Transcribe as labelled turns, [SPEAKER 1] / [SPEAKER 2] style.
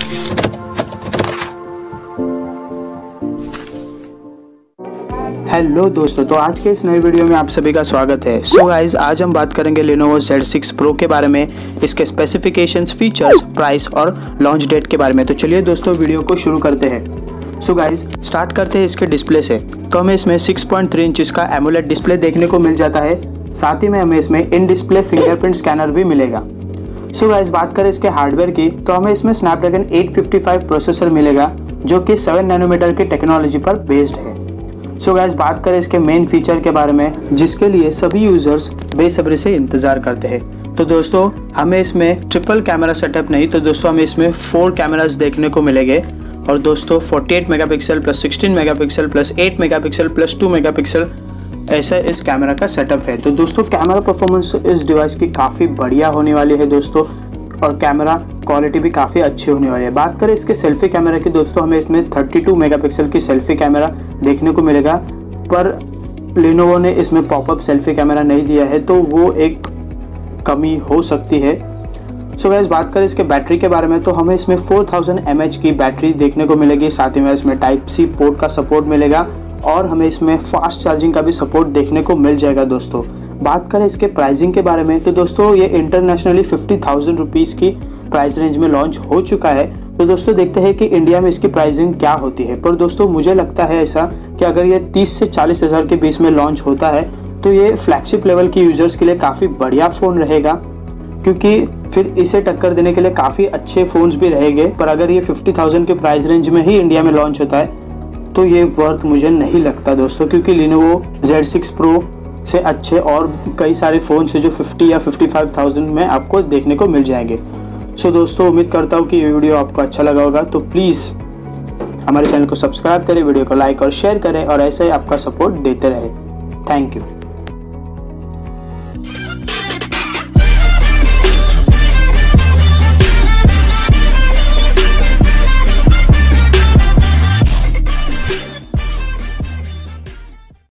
[SPEAKER 1] Hello दोस्तों, तो आज के इस नए वीडियो में आप सभी का स्वागत है। सो गाइज, आज हम बात करेंगे Lenovo Z6 Pro के बारे में, इसके स्पेसिफिकेशंस, फीचर्स, प्राइस और लॉन्च डेट के बारे में। तो चलिए दोस्तों, वीडियो को शुरू करते हैं। सो गाइज, स्टार्ट करते हैं इसके डिस्प्ले से। तो हमें इसमें 6.3 इंच का एमोलेड डिस्प्ले देखने को मिल जाता है। साथ ही में हमें इसमें इन डिस्प्ले फिंगरप्रिंट स्कैनर भी मिलेगा। सो गाइज, बात करें इसके हार्डवेयर की, तो हमें इसमें स्नैपड्रैगन 855 प्रोसेसर मिलेगा, जो कि 7 नैनोमीटर की टेक्नोलॉजी पर बेस्ड है। सो गाइस, बात करें इसके मेन फीचर के बारे में, जिसके लिए सभी यूजर्स बेसब्री से इंतज़ार करते हैं। तो दोस्तों, हमें इसमें ट्रिपल कैमरा सेटअप नहीं, तो दोस्तों हमें इसमें 4 कैमरास देखने को मिलेंगे। और दोस्तों 48 megapixel plus 16 megapixel plus 8 megapixel plus 2 megapixel ऐसा इस कैमरा का सेटअप है। तो दोस्तों कैमरा परफॉर्मेंस इस डिवाइस की काफ़ी बढ़िया होने वाली है दोस्तों, और कैमरा क्वालिटी भी काफ़ी अच्छी होने वाली है। बात करें इसके सेल्फी कैमरा की, दोस्तों हमें इसमें 32 मेगापिक्सल की सेल्फी कैमरा देखने को मिलेगा, पर Lenovo ने इसमें पॉपअप सेल्फी कैमरा नहीं दिया है, तो वो एक कमी हो सकती है। सो गाइस, बात करें इसके बैटरी के बारे में, तो हमें इसमें 4000 mAh की बैटरी देखने को मिलेगी। साथ ही में इसमें Type-C पोर्ट का सपोर्ट मिलेगा, और हमें इसमें फास्ट चार्जिंग का भी सपोर्ट देखने को मिल जाएगा दोस्तों। बात करें इसके प्राइसिंग के बारे में, तो दोस्तों ये इंटरनेशनली 50,000 रुपीज़ की प्राइस रेंज में लॉन्च हो चुका है। तो दोस्तों देखते हैं कि इंडिया में इसकी प्राइसिंग क्या होती है। पर दोस्तों मुझे लगता है ऐसा कि अगर ये 30 से 40 हज़ार के बीच में लॉन्च होता है, तो ये फ्लैगशिप लेवल की यूज़र्स के लिए काफ़ी बढ़िया फ़ोन रहेगा, क्योंकि फिर इसे टक्कर देने के लिए काफ़ी अच्छे फ़ोन्स भी रहेंगे। पर अगर ये 50,000 के प्राइस रेंज में ही इंडिया में लॉन्च होता है, तो ये वर्थ मुझे नहीं लगता दोस्तों, क्योंकि Lenovo Z6 Pro से अच्छे और कई सारे फ़ोन से जो 50 या 55,000 में आपको देखने को मिल जाएंगे। सो दोस्तों, उम्मीद करता हूँ कि ये वीडियो आपको अच्छा लगा होगा। तो प्लीज़ हमारे चैनल को सब्सक्राइब करें, वीडियो को लाइक और शेयर करें, और ऐसे ही आपका सपोर्ट देते रहे। Thank you.